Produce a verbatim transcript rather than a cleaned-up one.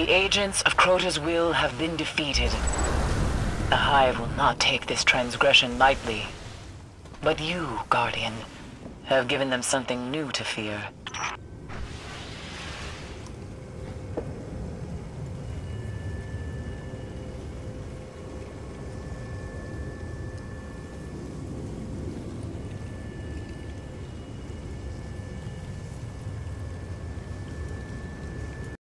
The agents of Crota's will have been defeated. The Hive will not take this transgression lightly. But you, Guardian, have given them something new to fear.